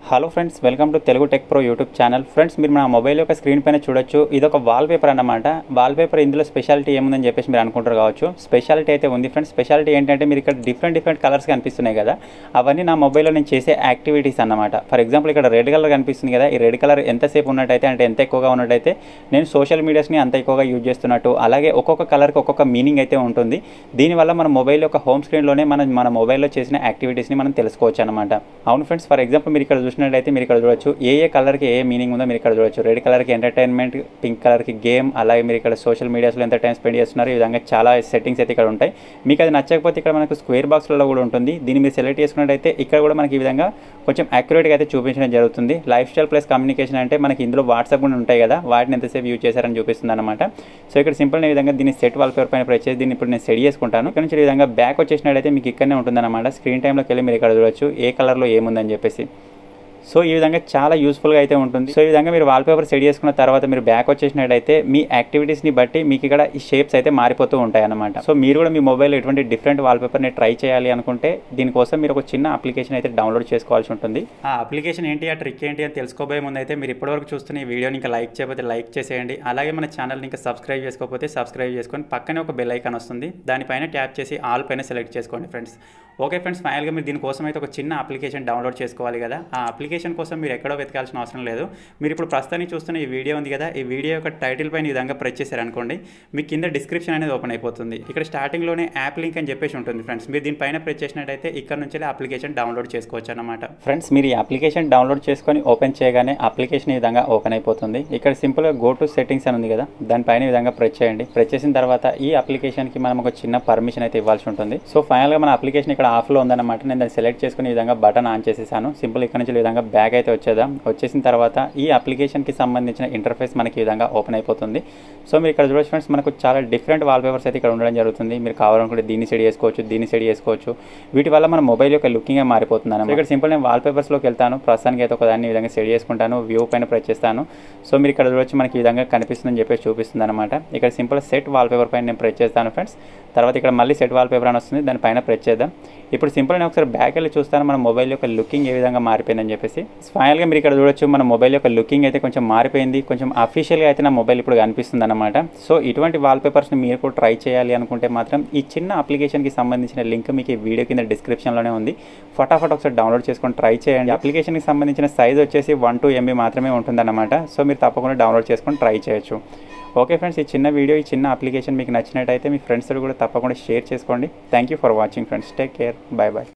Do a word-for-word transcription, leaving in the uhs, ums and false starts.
Hello friends, welcome to Telugu tech pro YouTube channel. Friends, మీరు మన mobile యొక్క screen పైన చూడొచ్చు. ఇది ఒక వాల్ పేపర్ అన్నమాట. వాల్ పేపర్ ఇందులో స్పెషాలిటీ ఏముందని చెప్పేసి మీరు అనుకుంటారు కావచ్చు. స్పెషాలిటీ అయితే ఉంది ఫ్రెండ్స్. స్పెషాలిటీ ఏంటంటే మీరు ఇక్కడ డిఫరెంట్ డిఫరెంట్ కలర్స్ కనిపిస్తున్నాయి కదా, అవన్నీ నా మొబైల్లో నేను చేసే యాక్టివిటీస్ అన్నమాట. ఫర్ ఎగ్జాంపుల్ ఇక్కడ రెడ్ కలర్ కనిపిస్తుంది కదా, ఈ రెడ్ కలర్ ఎంతసేపు ఉన్నట్టయితే అంటే ఎంత ఎక్కువగా ఉన్నట్టయితే నేను సోషల్ మీడియాస్ని అంత ఎక్కువగా యూజ్ చేస్తున్నట్టు. అలాగే ఒక్కొక్క కలర్కి ఒక్కొక్క మీనింగ్ అయితే ఉంటుంది. దీనివల్ల మన మొబైల్ యొక్క హోమ్ స్క్రీన్లోనే మనం మన మొబైల్లో చేసిన యాక్టివిటీస్ని మనం తెలుసుకోవచ్చు అనమాట. అవును ఫ్రెండ్స్, ఫర్ ఎగ్జాంపుల్ మీరు ఇక్కడ చూసినట్టయితే మీరు ఇక్కడ చూడొచ్చు ఏ ఏ కలర్కి ఏ మీనింగ్ ఉందో మీరు ఇక్కడ చూడొచ్చు. రెడ్ కలర్కి ఎంటర్టైన్మెంట్, పింక్ కలర్కి గేమ్, అలాగే మీరు ఇక్కడ సోషల్ మీడియాస్లో ఎంత టైం స్పెండ్ చేస్తున్నారు, ఈ విధంగా చాలా సెట్టింగ్స్ అయితే ఇక్కడ ఉంటాయి. మీకు అది నచ్చకపోతే ఇక్కడ మనకు స్క్వేర్ బాక్స్లలో కూడా ఉంటుంది. దీన్ని మీరు సెలెక్ట్ చేసుకున్నట్టయితే ఇక్కడ కూడా మనకి ఈ విధంగా కొంచెం యాక్యురేట్గా అయితే చూపించడం జరుగుతుంది. లైఫ్ స్టైల్ ప్లస్ కమ్యూనికేషన్ అంటే మనకి ఇందులో వాట్సాప్ కూడా ఉంటాయి కదా, వాటిని ఎంతసేపు యూజ్ చేశారని చూపిస్తుంది అనమాట. సో ఇక్కడ సింపుల్ ఈ విధంగా దీన్ని సెట్ వాల్ పేపర్ పైన ప్రెస్ చేసి దీన్ని ఇప్పుడు నేను సెట్ చేసుకుంటాను. ఇక్కడ నుంచి ఈ విధంగా బ్యాక్ వచ్చేసినట్టయితే మీకు ఇక్కడనే ఉంటుందన్నమాట. స్క్రీన్ టైంలోకి వెళ్ళి మీరు ఇక్కడ చూడొచ్చు ఏ కలర్లో ఏముందని చెప్పేసి. సో ఈ విధంగా చాలా యూస్ఫుల్గా అయితే ఉంటుంది. సో ఈ విధంగా మీరు వాల్పేపర్ సెట్ చేసుకున్న తర్వాత మీరు బ్యాక్ వచ్చేసినట్టయితే మీ యాక్టివిటీస్ని బట్టి మీకు ఇక్కడ ఈ షేప్స్ అయితే మారిపోతూ ఉంటాయి అన్నమాట. సో మీరు కూడా మీ మొబైల్లో ఎటువంటి డిఫరెంట్ వాల్పేపర్ని ట్రై చేయాలి అనుకుంటే దీనికోసం మీరు ఒక చిన్న అప్లికేషన్ అయితే డౌన్లోడ్ చేసుకోవాల్సి ఉంటుంది. ఆ అప్లికేషన్ ఏంటి, ఆ ట్రిక్ ఏంటి అని తెలుసుకోబోయే ముందు అయితే మీరు ఇప్పటివరకు చూస్తున్న ఈ వీడియోని ఇంకా లైక్ చేయకపోతే లైక్ చేసేయండి. అలాగే మన ఛానల్ని ఇంకా సబ్స్క్రైబ్ చేసుకోకపోతే సబ్స్క్రైబ్ చేసుకొని పక్కనే ఒక బెల్ ఐకాన్ వస్తుంది, దానిపైన ట్యాప్ చేసి ఆల్ పైన సెలెక్ట్ చేసుకోండి ఫ్రెండ్స్. ఓకే ఫ్రెండ్స్, ఫైనల్గా మీరు దీనికోసం అయితే ఒక చిన్న అప్లికేషన్ డౌన్లోడ్ చేసుకోవాలి కదా. ఆ అప్లికేషన్ కోసం మీరు ఎక్కడో వెతకాల్సిన అవసరం లేదు. మీరు ఇప్పుడు ప్రస్తుతానికి చూస్తున్న ఈ వీడియో ఉంది కదా, ఈ వీడియో యొక్క టైటిల్ పైన ఈ విధంగా ప్రెస్ చేశారనుకోండి, మీకు కింద డిస్క్రిప్షన్ అనేది ఓపెన్ అయిపోతుంది. ఇక్కడ స్టార్టింగ్లోనే యాప్ లింక్ అని చెప్పేసి ఉంటుంది ఫ్రెండ్స్. మీరు దీనిపైన ప్రెస్ చేసినట్టయితే ఇక్కడ నుంచి అప్లికేషన్ డౌన్లోడ్ చేసుకోవచ్చు అనమాట. ఫ్రెండ్స్, మీరు ఈ అప్లికేషన్ డౌన్లోడ్ చేసుకొని ఓపెన్ చేయగానే అప్లికేషన్ ఈ విధంగా ఓపెన్ అయిపోతుంది. ఇక్కడ సింపుల్గా గో టు సెట్టింగ్స్ అని ఉంది కదా, దానిపైన ఈ విధంగా ప్రెస్ చేయండి. ప్రెస్ చేసిన తర్వాత ఈ అప్లికేషన్కి మనం ఒక చిన్న పర్మిషన్ అయితే ఇవ్వాల్సి ఉంటుంది. సో ఫైనల్గా మన అప్లికేషన్ ఇక్కడ ఆఫ్లో ఉందన్నమాట. నేను దాన్ని సెలెక్ట్ చేసుకుని ఈ విధంగా బటన్ ఆన్ చేసేసాను. సింపుల్ ఇక్కడ నుంచి ఈ విధంగా బ్యాక్ అయితే వచ్చేద్దాం. వచ్చేసిన తర్వాత ఈ అప్లికేషన్కి సంబంధించిన ఇంటర్ఫేస్ మనకి ఈ విధంగా ఓపెన్ అయిపోతుంది. సో మీరు ఇక్కడ చూడొచ్చు ఫ్రెండ్స్, మనకు చాలా డిఫరెంట్ వాల్పేపర్స్ అయితే ఇక్కడ ఉండడం జరుగుతుంది. మీరు కావాలనుకుంటే దీన్ని సెట్ చేసుకోవచ్చు, దీన్ని సెట్ చేసుకోవచ్చు. వీటి వల్ల మన మొబైల్ యొక్క లుకింగ్ మారిపోతుంది అన్నమాట. ఇక్కడ సింపుల్ నేను వాల్పేపర్స్లోకి వెళ్తాను. ప్రస్తుతానికి అయితే ఒక దాన్ని ఈ విధంగా సెట్ చేసుకుంటాను. వ్యూ పైన ప్రెస్ చేస్తాను. సో మీరు ఇక్కడ చూడొచ్చు మనకి ఈ విధంగా కనిపిస్తుందని చెప్పేసి చూపిస్తుంది అనమాట. ఇక్కడ సింపుల్ సెట్ వాల్పేపర్ పైన నేను ప్రెస్ చేస్తాను ఫ్రెండ్స్. తర్వాత ఇక్కడ మళ్ళీ సెట్ వాల్పేపర్ అని వస్తుంది, దానిపైన ప్రెస్ చేద్దాం. ఇప్పుడు సింపుల్ నేను ఒకసారి బ్యాక్ వెళ్ళి చూస్తాను మన మొబైల్ యొక్క లుకింగ్ ఏ విధంగా మారిపోయిందని చెప్పేసి. ఫైనల్గా మీరు ఇక్కడ చూడొచ్చు మన మొబైల్ యొక్క లుకింగ్ అయితే కొంచెం మారిపోయింది. కొంచెం అఫీషియల్గా అయితే నా మొబైల్ ఇప్పుడు కనిపిస్తుంది అనమాట. సో ఇటువంటి వాల్పేపర్స్ని మీరు కూడా ట్రై చేయాలి అనుకుంటే మాత్రం ఈ చిన్న అప్లికేషన్కి సంబంధించిన లింక్ మీకు ఈ వీడియో కింద డిస్క్రిప్షన్లోనే ఉంది. ఫటాఫట్ ఒకసారి డౌన్లోడ్ చేసుకొని ట్రై చేయండి. అప్లికేషన్కి సంబంధించిన సైజ్ వచ్చేసి వన్ టూ ఎంబీ మాత్రమే ఉంటుందన్నమాట. సో మీరు తప్పకుండా డౌన్లోడ్ చేసుకొని ట్రై చేయొచ్చు. ఓకే ఫ్రెండ్స్, ఈ చిన్న వీడియో ఈ చిన్న అప్లికేషన్ మీకు నచ్చినట్టయితే మీ ఫ్రెండ్స్తో కూడా తప్పకుండా షేర్ చేసుకోండి. Thank you for watching friends. Take care, bye bye.